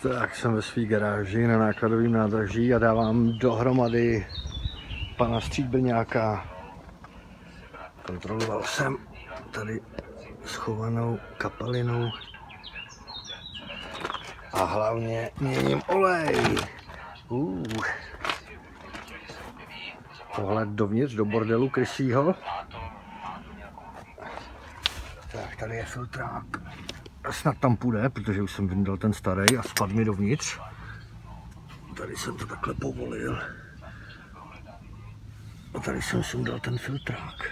Tak jsem ve své garáži na nákladovém nádraží a dávám dohromady pana stříbrňáka. Kontroloval jsem tady schovanou kapalinu a hlavně měním olej. Pohled dovnitř do bordelu krysího. Tak tady je filtrák. Snad tam půjde, protože už jsem vyndal ten starý a spadl mi dovnitř. Tady jsem to takhle povolil. A tady jsem sundal ten filtrák.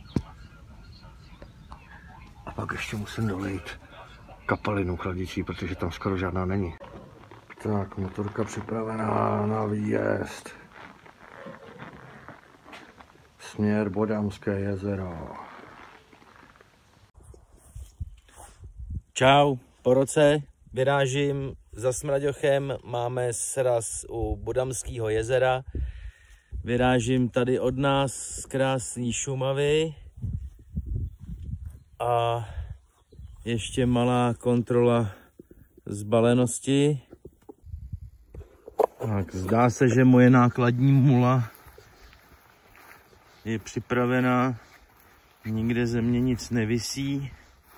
A pak ještě musím dolejt kapalinu chladicí, protože tam skoro žádná není. Tak, motorka připravená na výjezd. Směr Bodamské jezero. Čau, po roce vyrážím za Smraďochem, máme sraz u Bodamského jezera. Vyrážím tady od nás z krásné Šumavy a ještě malá kontrola zbalenosti. Tak, zdá se, že moje nákladní mula je připravená, nikde ze mě nic nevisí.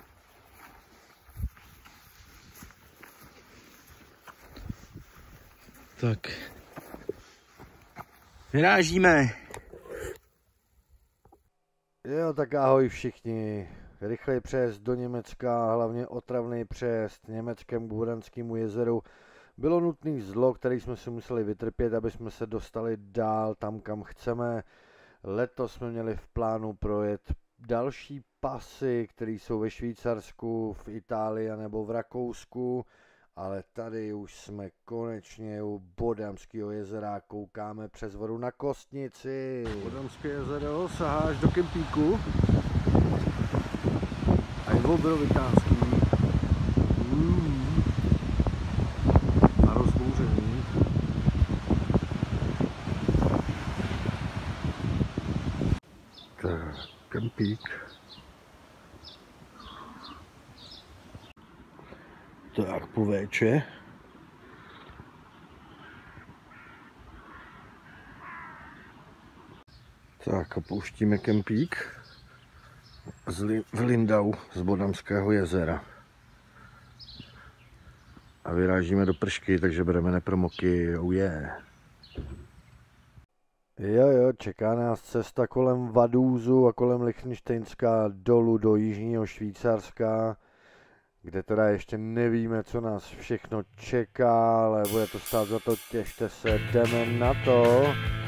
Tak, vyrážíme. Jo, tak ahoj všichni. Rychlej přejezd do Německa, hlavně otravný přejezd Německem k Bodanskému jezeru. Bylo nutný zlo, který jsme si museli vytrpět, aby jsme se dostali dál tam, kam chceme. Letos jsme měli v plánu projet další pasy, které jsou ve Švýcarsku, v Itálii nebo v Rakousku. Ale tady už jsme konečně u Bodamského jezera, koukáme přes vodu na Kostnici. Bodamské jezero sahá až do kempíku. A je obrovitánský. A rozbouřený. Tak, kempík. Tak, po véče. Tak, opouštíme kempík v Lindau z Bodamského jezera. A vyrážíme do pršky, takže bereme nepromoky, oh yeah. Jo, čeká nás cesta kolem Vadúzu a kolem Lichtenštejnska dolů do jižního Švýcarska, kde teda ještě nevíme, co nás všechno čeká, ale bude to stát za to, těšte se, jdeme na to.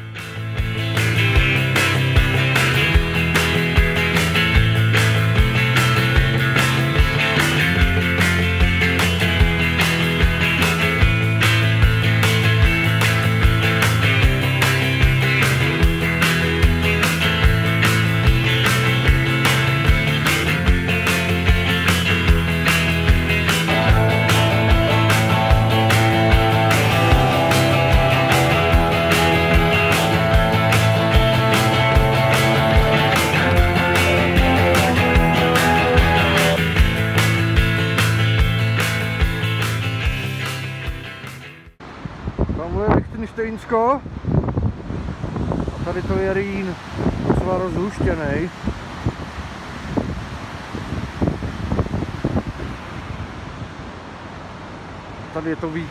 Tamhle je Lichtenštejnsko a tady to je Rýn, docela rozhuštěnej. Tady je to víc.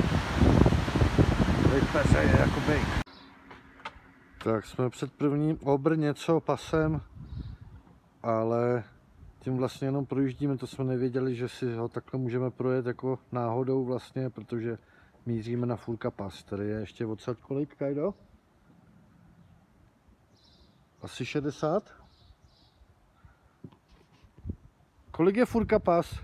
Tady peře je jako bejk. Tak jsme před prvním něco pasem, ale tím vlastně jenom projíždíme, to jsme nevěděli, že si ho takhle můžeme projet jako náhodou vlastně, protože míříme na Furka pas, tady je ještě odsad kolik, Kajdo? Asi 60? Kolik je Furka pas?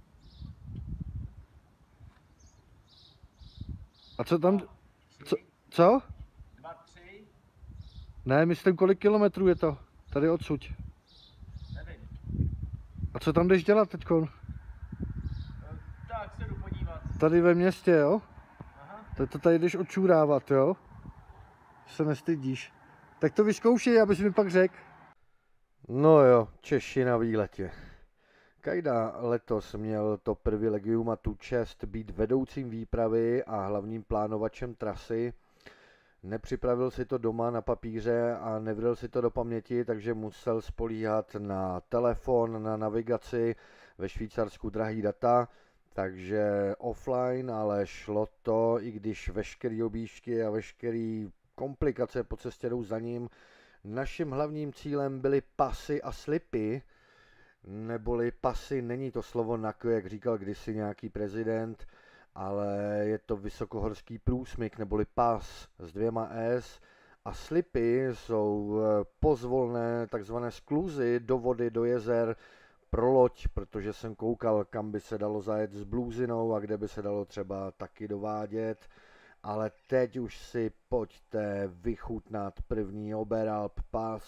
A co tam? Co? 2, 3? Ne, myslím, kolik kilometrů je to? Tady odsud. Nevím. A co tam jdeš dělat teďkon? Tak se jdu podívat. Tady ve městě, jo? Aha. To tady jdeš odčurávat, jo? Se nestydíš. Tak to vyzkoušej, abys mi pak řekl. No jo, Češi na výletě. Kajda letos měl to privilegium a tu čest být vedoucím výpravy a hlavním plánovačem trasy. Nepřipravil si to doma na papíře a nevdal si to do paměti, takže musel spolíhat na telefon, na navigaci, ve Švýcarsku drahý data, takže offline, ale šlo to, i když veškerý objížďky a veškerý komplikace po cestě jdou za ním. Naším hlavním cílem byly pasy a slipy, neboli pasy, není to slovo NAK, jak říkal kdysi nějaký prezident, ale je to vysokohorský průsmyk, neboli pas s 2 S, a slipy jsou pozvolné takzvané skluzy do vody, do jezer pro loď, protože jsem koukal, kam by se dalo zajet s blůzinou a kde by se dalo třeba taky dovádět. Ale teď už si pojďte vychutnat první Oberalp pas.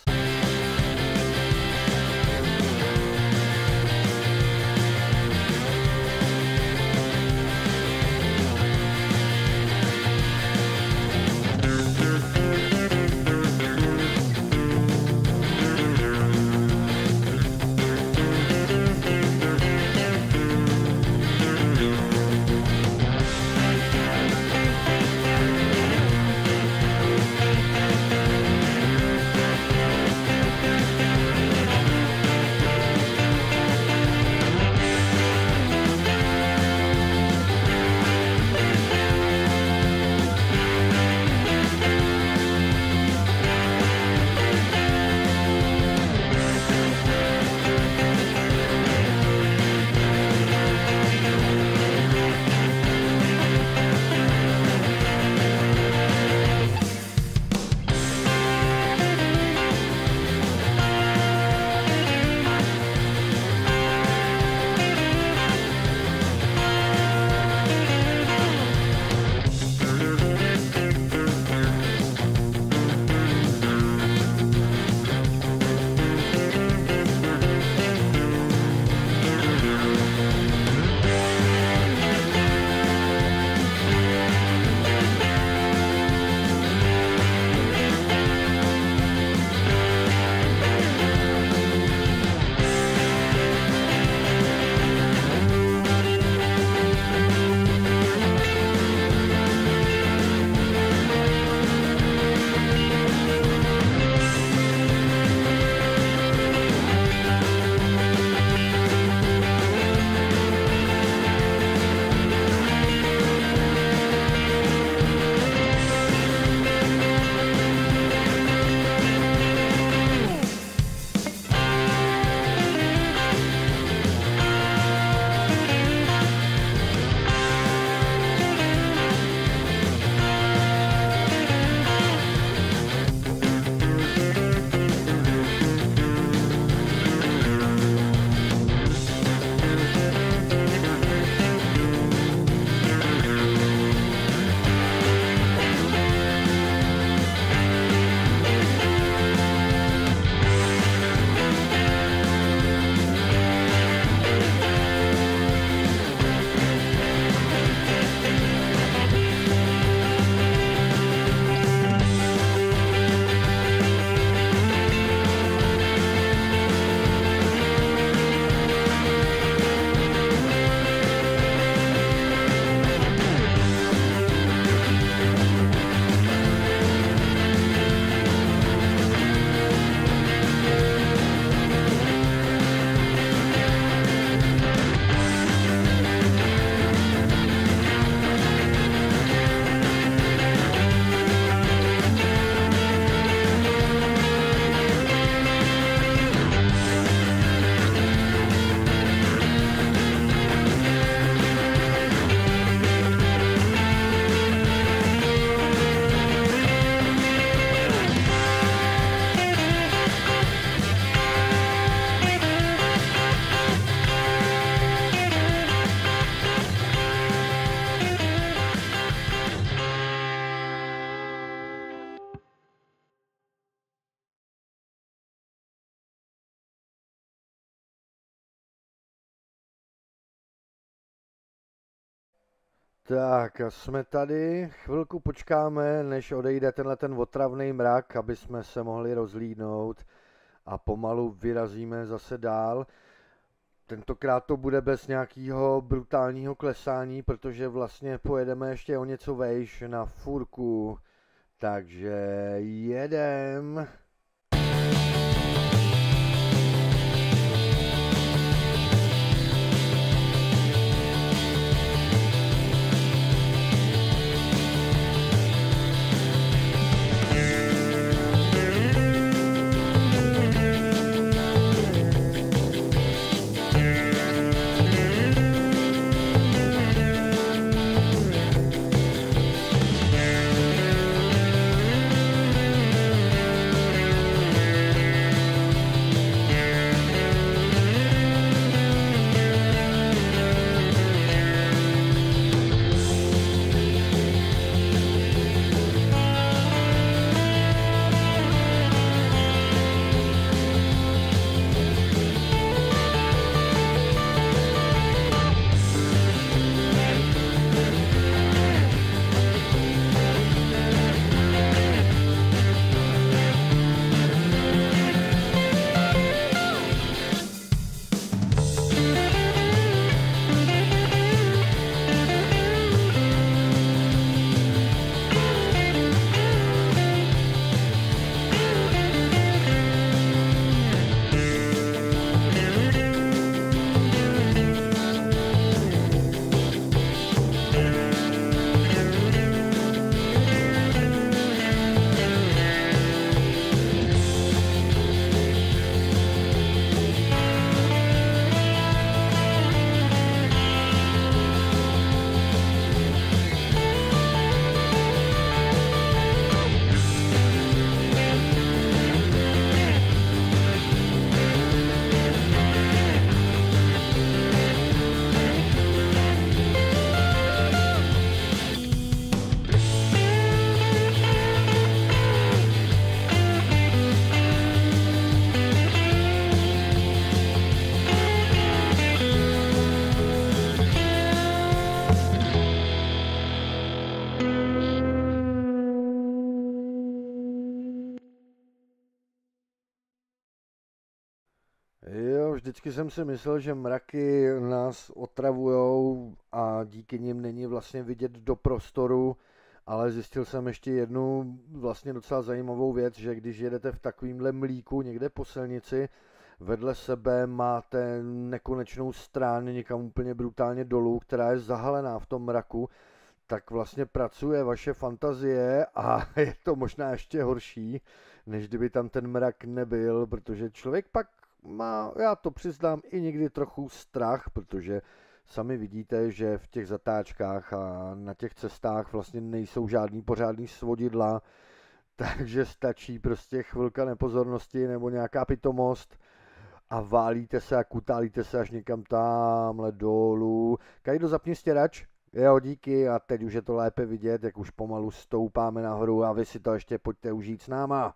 Tak, jsme tady, chvilku počkáme, než odejde ten otravný mrak, aby jsme se mohli rozhlídnout a pomalu vyrazíme zase dál. tentokrát to bude bez nějakého brutálního klesání, protože vlastně pojedeme ještě o něco vejš na furku. Takže jedem. Jo, vždycky jsem si myslel, že mraky nás otravujou a díky nim není vlastně vidět do prostoru, ale zjistil jsem ještě jednu vlastně docela zajímavou věc, že když jedete v takovýmhle mlíku někde po silnici, vedle sebe máte nekonečnou stráň někam úplně brutálně dolů, která je zahalená v tom mraku, tak vlastně pracuje vaše fantazie a je to možná ještě horší, než kdyby tam ten mrak nebyl, protože člověk pak má, já to přiznám, i někdy trochu strach, protože sami vidíte, že v těch zatáčkách a na těch cestách vlastně nejsou žádný pořádný svodidla, takže stačí prostě chvilka nepozornosti nebo nějaká pitomost a válíte se a kutálíte se až někam tamhle dolů. Kajdo, zapni stěrač. Jo, díky, a teď už je to lépe vidět, jak už pomalu stoupáme nahoru a vy si to ještě pojďte užít s náma.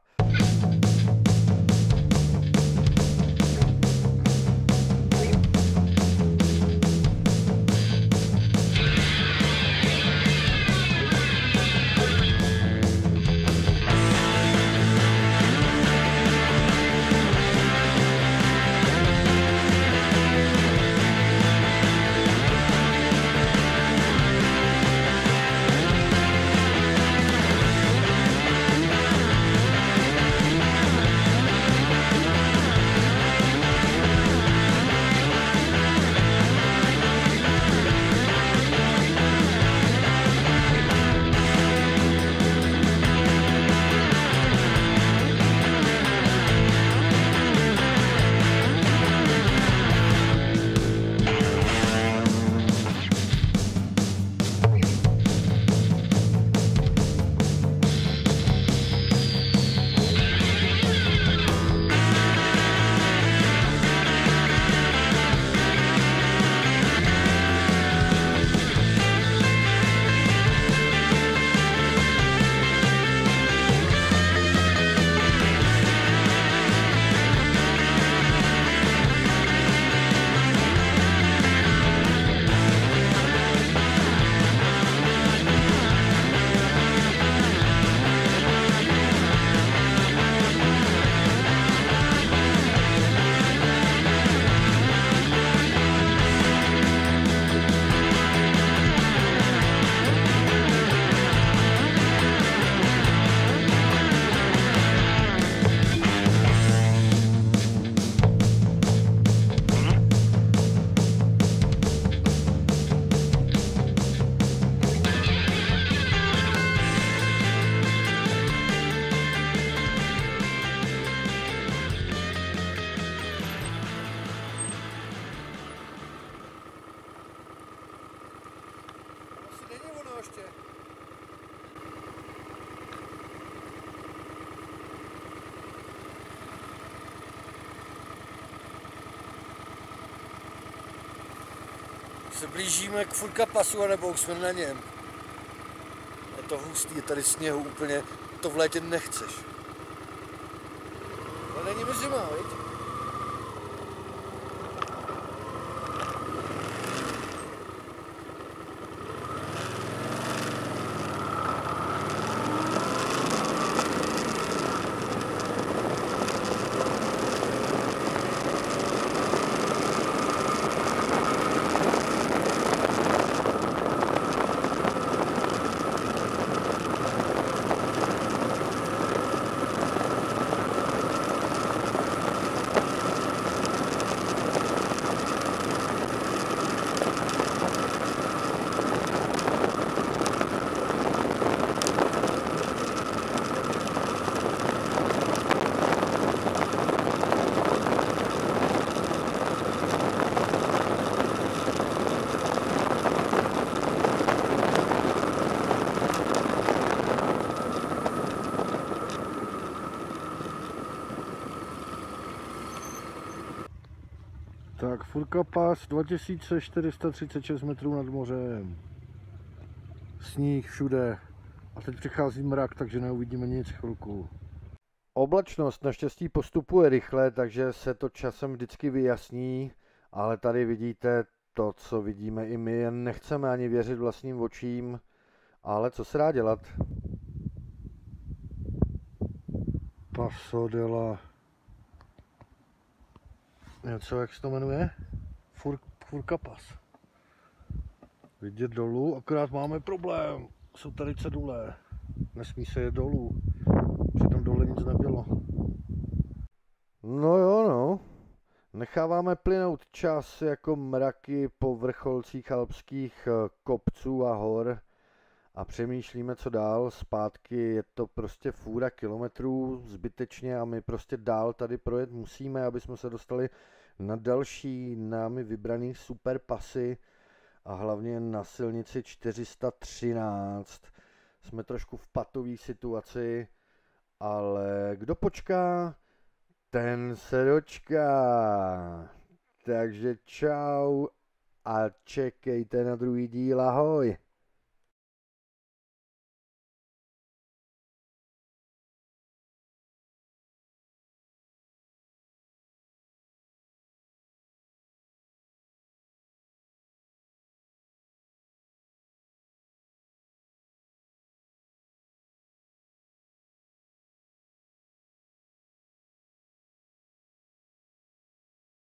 není ono ještě. Se blížíme k Furkapasu, nebo už jsme na něm. Je to hustý, je tady sněhu úplně, to v létě nechceš. Ale není mi zima, viď? Tak Furkapas 2436 metrů nad mořem. Sníh všude. A teď přichází mrak, takže neuvidíme nic chvilku. Oblačnost naštěstí postupuje rychle, takže se to časem vždycky vyjasní. Ale tady vidíte to, co vidíme i my. Jen nechceme ani věřit vlastním očím. Ale co se dá dělat? Paso de la... Něco, jak se to jmenuje? Furkapas. Vidět dolů, akorát máme problém. Jsou tady cedule. Nesmí se jet dolů. Přitom dole nic nebylo. No jo, no. Necháváme plynout čas jako mraky po vrcholcích alpských kopců a hor. A přemýšlíme, co dál. Zpátky je to prostě fůra kilometrů zbytečně a my prostě dál tady projet musíme, aby jsme se dostali na další námi vybraný super pasy a hlavně na silnici 413. Jsme trošku v patové situaci, ale kdo počká, ten se dočká. Takže čau a čekejte na druhý díl, ahoj.